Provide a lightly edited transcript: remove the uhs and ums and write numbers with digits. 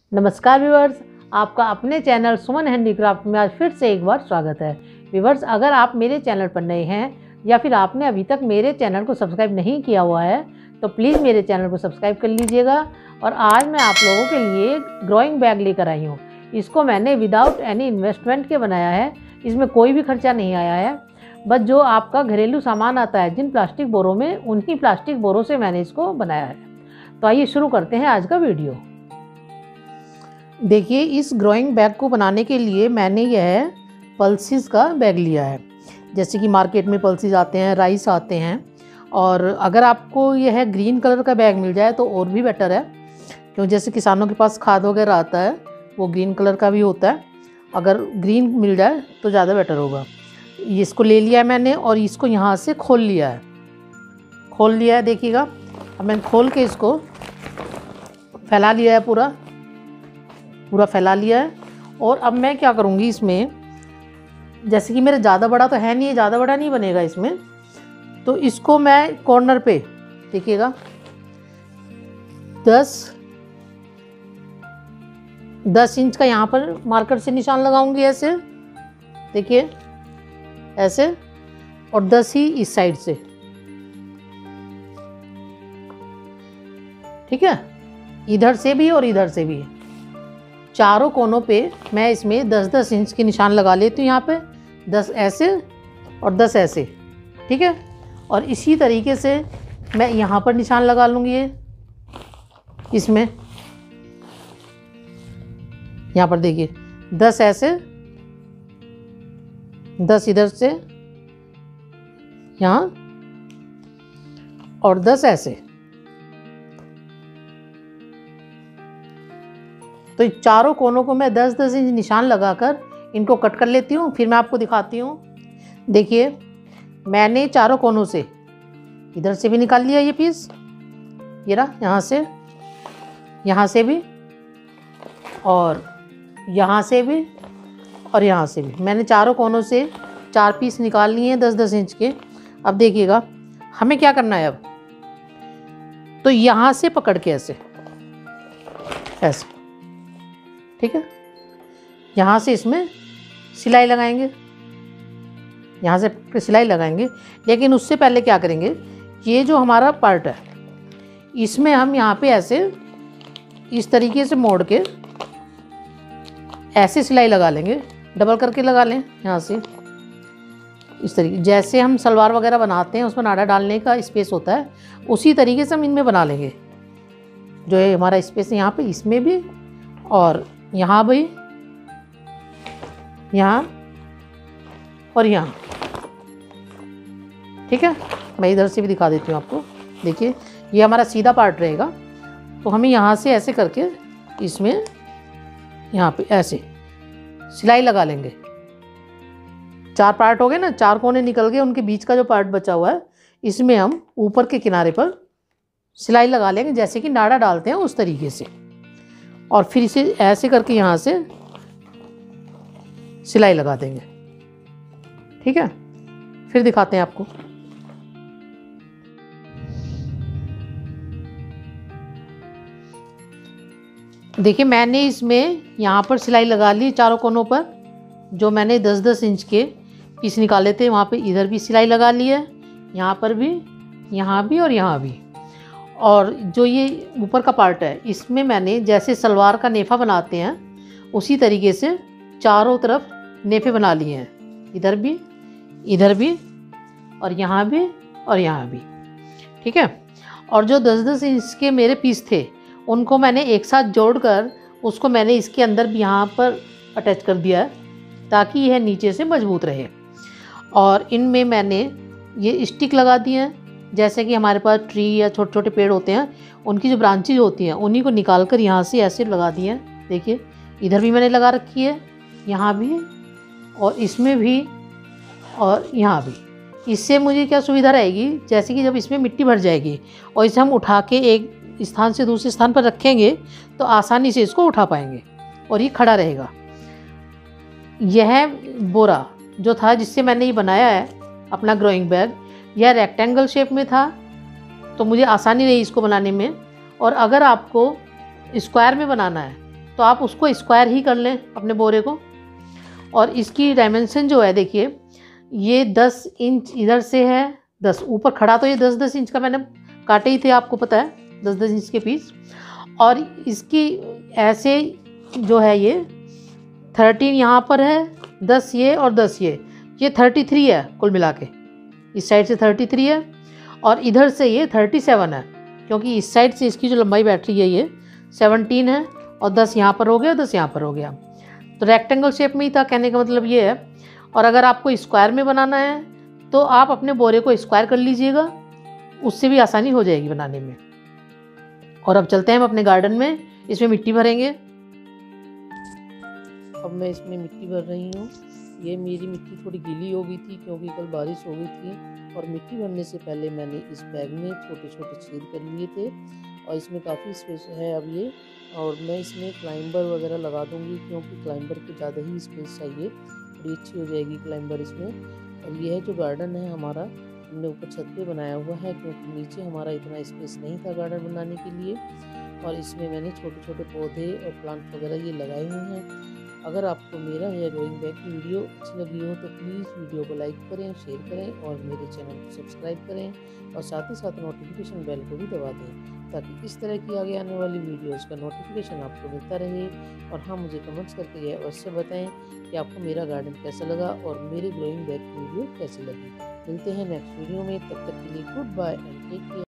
नमस्कार व्यूवर्स, आपका अपने चैनल सुमन हैंडीक्राफ्ट में आज फिर से एक बार स्वागत है। व्यूवर्स, अगर आप मेरे चैनल पर नए हैं या फिर आपने अभी तक मेरे चैनल को सब्सक्राइब नहीं किया हुआ है तो प्लीज़ मेरे चैनल को सब्सक्राइब कर लीजिएगा। और आज मैं आप लोगों के लिए ग्रोइंग बैग लेकर आई हूँ। इसको मैंने विदाउट एनी इन्वेस्टमेंट के बनाया है। इसमें कोई भी खर्चा नहीं आया है, बस जो आपका घरेलू सामान आता है जिन प्लास्टिक बोरों में, उन्हीं प्लास्टिक बोरों से मैंने इसको बनाया है। तो आइए शुरू करते हैं आज का वीडियो। देखिए, इस ग्रोइंग बैग को बनाने के लिए मैंने यह पल्सीज का बैग लिया है। जैसे कि मार्केट में पल्सीज आते हैं, राइस आते हैं, और अगर आपको यह ग्रीन कलर का बैग मिल जाए तो और भी बेटर है, क्योंकि जैसे किसानों के पास खाद वगैरह आता है वो ग्रीन कलर का भी होता है। अगर ग्रीन मिल जाए तो ज़्यादा बेटर होगा। इसको ले लिया है मैंने और इसको यहाँ से खोल लिया है, देखिएगा। अब मैंने खोल के इसको फैला लिया है, पूरा फैला लिया है। और अब मैं क्या करूँगी, इसमें जैसे कि मेरा ज़्यादा बड़ा तो है नहीं, ज़्यादा बड़ा नहीं बनेगा इसमें, तो इसको मैं कॉर्नर पे, देखिएगा, 10 इंच का यहाँ पर मार्कर से निशान लगाऊंगी, ऐसे देखिए, ऐसे, और 10 ही इस साइड से, ठीक है। इधर से भी और इधर से भी, चारों कोनों पे मैं इसमें 10-10 इंच के निशान लगा लेती हूँ। यहाँ पे 10 ऐसे और 10 ऐसे, ठीक है। और इसी तरीके से मैं यहाँ पर निशान लगा लूँगी, ये इसमें, यहाँ पर देखिए, 10 ऐसे, 10 इधर से यहाँ, और 10 ऐसे। तो चारों कोनों को मैं 10-10 इंच निशान लगाकर इनको कट कर लेती हूँ। फिर मैं आपको दिखाती हूँ। देखिए, मैंने चारों कोनों से, इधर से भी निकाल लिया ये पीस, ये रहा, यहाँ से भी, और यहाँ से भी, और यहाँ से भी। मैंने चारों कोनों से 4 पीस निकाल लिए हैं 10-10 इंच के। अब देखिएगा, हमें क्या करना है अब, तो यहाँ से पकड़ के ऐसे, ठीक है, यहाँ से इसमें सिलाई लगाएंगे, यहाँ से सिलाई लगाएंगे। लेकिन उससे पहले क्या करेंगे, ये जो हमारा पार्ट है इसमें हम यहाँ पे ऐसे इस तरीके से मोड़ के ऐसे सिलाई लगा लेंगे, डबल करके लगा लें यहाँ से, इस तरीके, जैसे हम सलवार वगैरह बनाते हैं उसमें नाड़ा डालने का स्पेस होता है, उसी तरीके से हम इनमें बना लेंगे। जो है हमारा स्पेस है यहाँ पे, इसमें भी, और यहाँ भी, यहाँ और यहाँ, ठीक है। मैं इधर से भी दिखा देती हूँ आपको। देखिए, ये हमारा सीधा पार्ट रहेगा, तो हमें यहाँ से ऐसे करके इसमें यहाँ पे ऐसे सिलाई लगा लेंगे। 4 पार्ट हो गए ना, 4 कोने निकल गए, उनके बीच का जो पार्ट बचा हुआ है इसमें हम ऊपर के किनारे पर सिलाई लगा लेंगे, जैसे कि नाड़ा डालते हैं उस तरीके से। और फिर इसे ऐसे करके यहाँ से सिलाई लगा देंगे, ठीक है। फिर दिखाते हैं आपको। देखिए, मैंने इसमें यहाँ पर सिलाई लगा ली चारों कोनों पर। जो मैंने 10-10 इंच के पीस निकाले थे वहाँ पे इधर भी सिलाई लगा ली है, यहाँ पर भी, यहाँ भी और यहाँ भी। और जो ये ऊपर का पार्ट है इसमें मैंने, जैसे सलवार का नेफा बनाते हैं उसी तरीके से चारों तरफ नेफे बना लिए हैं, इधर भी और यहाँ भी, ठीक है। और जो 10-10 इंच के मेरे पीस थे उनको मैंने एक साथ जोड़कर उसको मैंने इसके अंदर भी यहाँ पर अटैच कर दिया है, ताकि यह नीचे से मजबूत रहे। और इनमें मैंने ये स्टिक लगा दिए हैं, जैसे कि हमारे पास ट्री या छोटे छोटे पेड़ होते हैं, उनकी जो ब्रांचेज होती हैं उन्हीं को निकाल कर यहाँ से ऐसे लगा दिए हैं। देखिए, इधर भी मैंने लगा रखी है, यहाँ भी, और इसमें भी, और यहाँ भी। इससे मुझे क्या सुविधा रहेगी, जैसे कि जब इसमें मिट्टी भर जाएगी और इसे हम उठा के एक स्थान से दूसरे स्थान पर रखेंगे तो आसानी से इसको उठा पाएंगे और ये खड़ा रहेगा। यह बोरा जो था जिससे मैंने ये बनाया है अपना ग्रोइंग बैग, यह रेक्टेंगल शेप में था, तो मुझे आसानी रही इसको बनाने में। और अगर आपको स्क्वायर में बनाना है तो आप उसको स्क्वायर ही कर लें अपने बोरे को। और इसकी डायमेंशन जो है देखिए, ये 10 इंच इधर से है, 10 ऊपर खड़ा तो ये 10-10 इंच का मैंने काटे ही थे, आपको पता है 10-10 इंच के पीस। और इसकी ऐसे जो है ये 13 यहाँ पर है, 10 ये और 10 ये 33 है कुल मिला के। इस साइड से 33 है और इधर से ये 37 है, क्योंकि इस साइड से इसकी जो लंबाई बैटरी है ये 17 है और 10 यहाँ पर हो गया, 10 यहाँ पर हो गया। तो रेक्टेंगल शेप में ही था, कहने का मतलब ये है। और अगर आपको स्क्वायर में बनाना है तो आप अपने बोरे को स्क्वायर कर लीजिएगा, उससे भी आसानी हो जाएगी बनाने में। और अब चलते हैं हम अपने गार्डन में, इसमें मिट्टी भरेंगे। अब मैं इसमें मिट्टी भर रही हूँ। ये मेरी मिट्टी थोड़ी गीली हो गई थी क्योंकि कल बारिश हो गई थी। और मिट्टी भरने से पहले मैंने इस बैग में छोटे छोटे छेद कर लिए थे और इसमें काफ़ी स्पेस है अब ये। और मैं इसमें क्लाइंबर वगैरह लगा दूंगी क्योंकि क्लाइंबर को ज़्यादा ही स्पेस चाहिए, थोड़ी अच्छी हो जाएगी क्लाइंबर इसमें। और ये है जो गार्डन है हमारा, हमने ऊपर छत पे बनाया हुआ है क्योंकि नीचे हमारा इतना स्पेस नहीं था गार्डन बनाने के लिए। और इसमें मैंने छोटे छोटे पौधे और प्लांट वगैरह ये लगाए हुए हैं। अगर आपको मेरा यह ग्रोइंग बैग की वीडियो अच्छी लगी हो तो प्लीज़ वीडियो को लाइक करें, शेयर करें और मेरे चैनल को सब्सक्राइब करें और साथ ही साथ नोटिफिकेशन बेल को भी दबा दें ताकि इस तरह की आगे आने वाली वीडियोस का नोटिफिकेशन आपको मिलता रहे। और हाँ, मुझे कमेंट्स करके यह अवश्य बताएं कि आपको मेरा गार्डन कैसा लगा और मेरे ग्रोइंग बैग की वीडियो कैसी लगी। मिलते हैं नेक्स्ट वीडियो में, तब तक के लिए good bye and take care.